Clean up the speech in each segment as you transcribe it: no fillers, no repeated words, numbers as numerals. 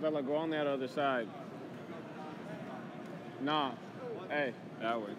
Bella, go on that other side. Nah. Hey, that way.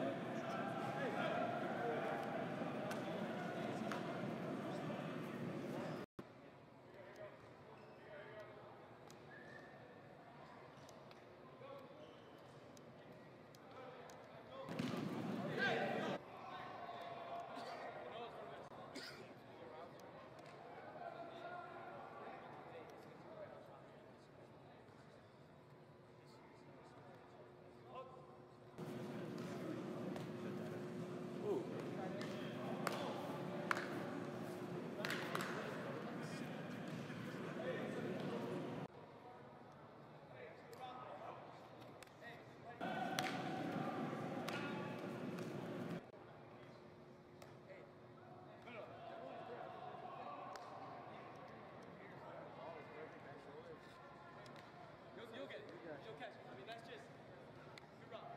You'll get it. You'll catch it. I mean, that's just good run.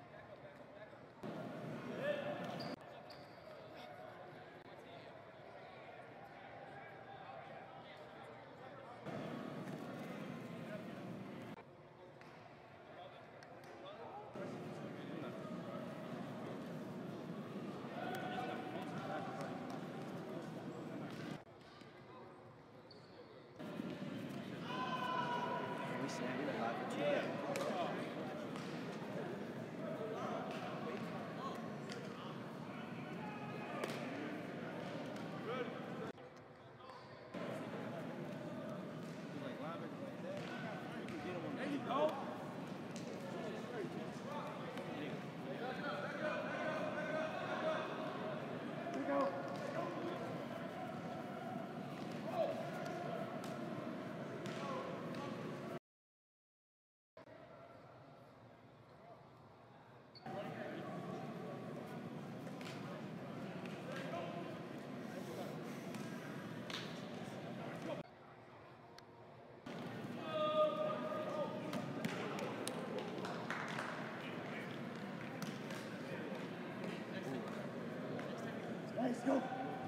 Let's go.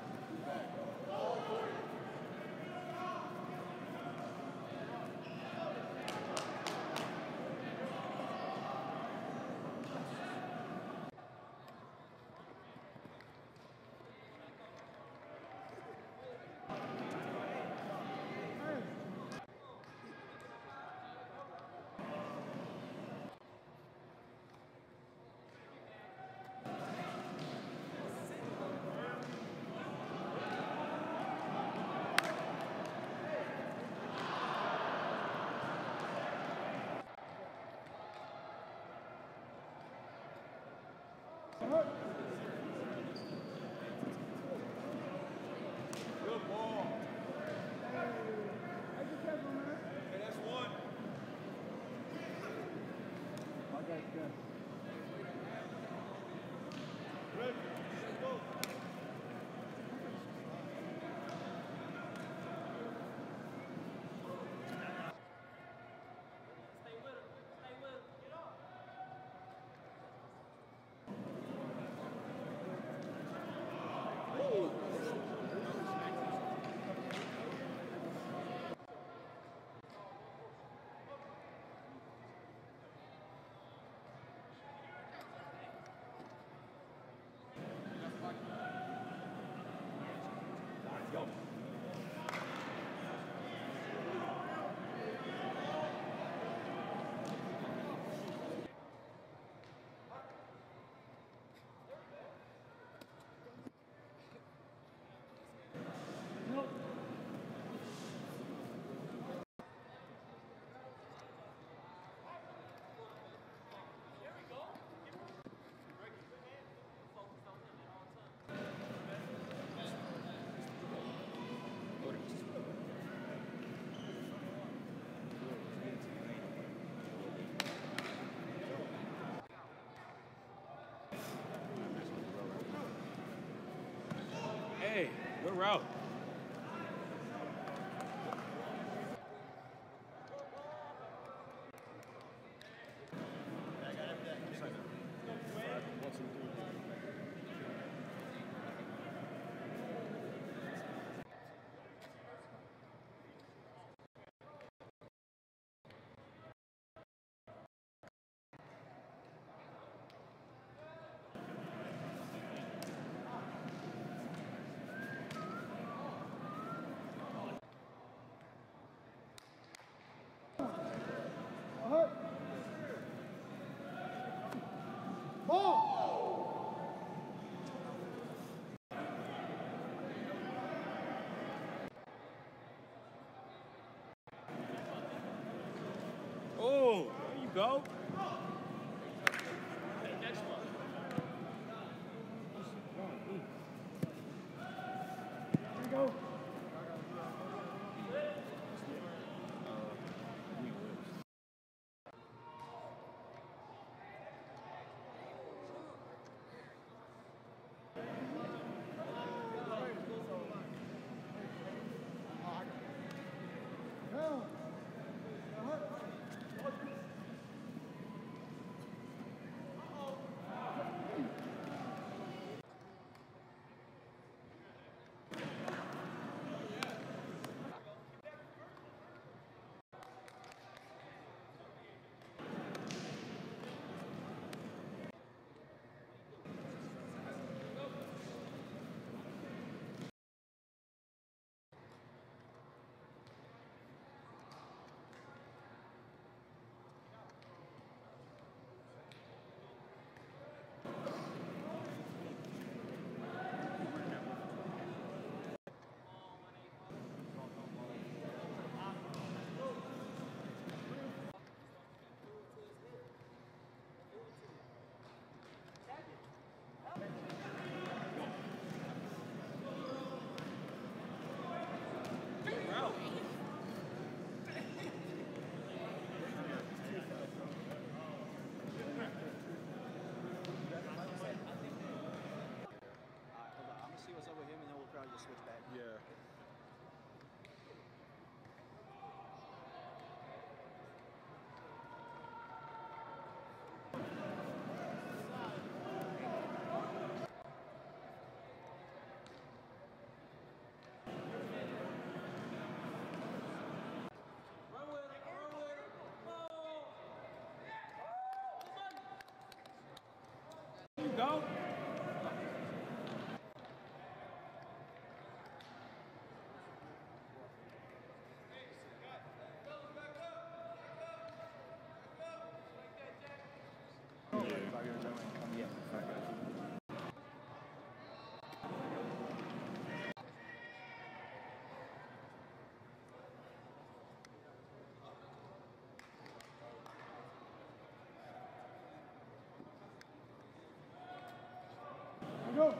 Good ball. Hey, that's one. Okay, good. Good. Let's go. Stay with him. Stay with him. Get up. Hey, good route. go. Hey, next one. Here we go. Just switch back. Yeah. Go. Go.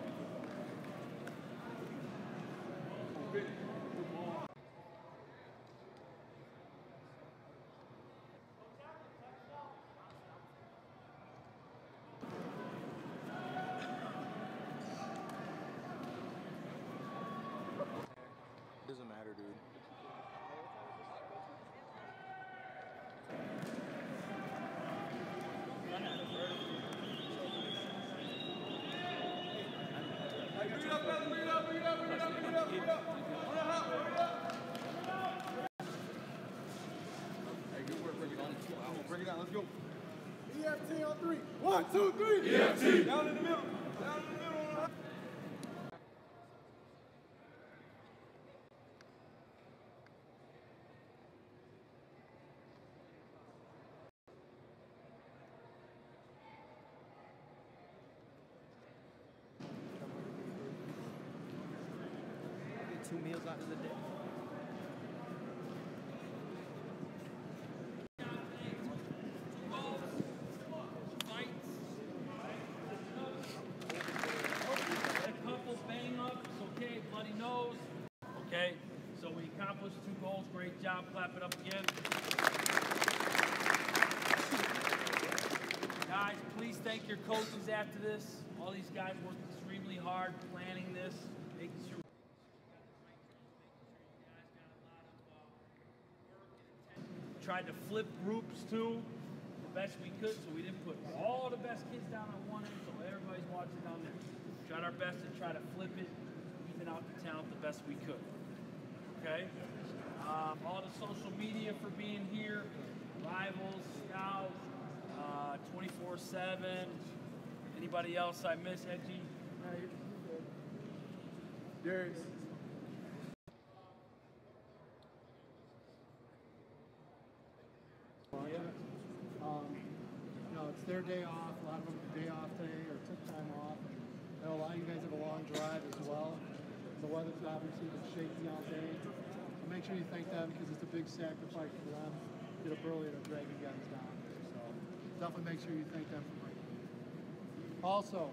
Doesn't matter, dude. Bring it down. Let's go. EFT on 3. 1, 2, 3. EFT. Down in the middle. Down in the middle. Get 2 meals out of the day. Okay, so we accomplished 2 goals. Great job. Clap it up again. Guys, please thank your coaches after this. All these guys worked extremely hard planning this, making sure you guys got a lot of work and attention. Tried to flip groups too, the best we could, so we didn't put all the best kids down on one end, so everybody's watching down there. Tried our best to try to flip it, even out the talent the best we could. Okay? All the social media for being here, Rivals, Scout, 24/7. Anybody else I miss, Edgy? Darius. You know, it's their day off. A lot of them have a day off today or took time off. I know a lot of you guys have a long drive as well. The weather's obviously been shaky all day. So make sure you thank them because it's a big sacrifice for them. Get up early to drag you guys down. definitely make sure you thank them for bringing it. Also,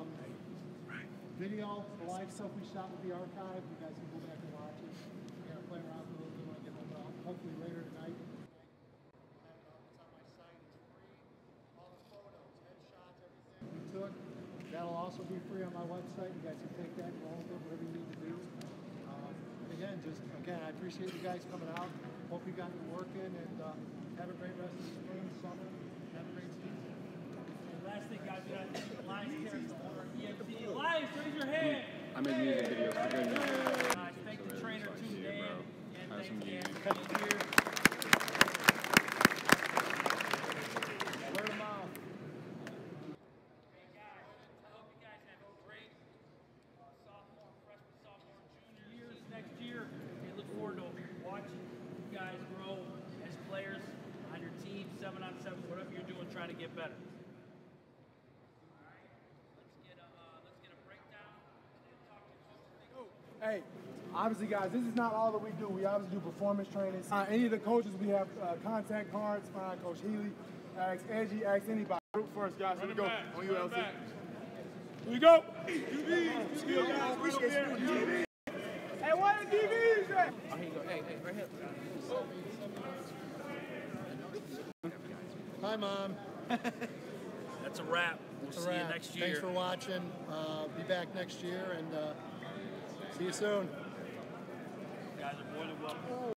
video, the live stuff we shot with the archive, you guys can go back and watch it. We're going to play around with it a little bit when I get home, hopefully later tonight. It's on my site, it's free. All the photos, headshots, everything we took. That'll also be free on my website. You guys can take that and roll with it, whatever you need to do. Again, I appreciate you guys coming out. Hope you got your work in, and have a great rest of the spring, summer. Have a great season. And last thing, guys, we got Lions character owner, EMT. Lions, raise your hand. I make music videos for good music. Guys, thank the trainer too, Dan. And Have some thanks, Dan, music. for being here. Word of mouth. Hey, guys, I hope you guys have a great sophomore, freshman, sophomore, junior years next year. We look forward to watching you guys grow as players on your team, 7-on-7, whatever you're doing, trying to get better. All right, let's get a breakdown and talk to you. Hey, obviously, guys, this is not all that we do. We obviously do performance training. Any of the coaches, we have contact cards. Find Coach Healy, ask Edgy, ask anybody. Group first, guys. Here we go. On you, LC. Here we go. DBs. Skill guys. Appreciate you. Hey, what are DBs at? Oh, here you go. Hey, right here. Hi, Mom. That's a wrap. We'll see you next year. Thanks for watching. Be back next year, and see you soon. You guys are more than welcome.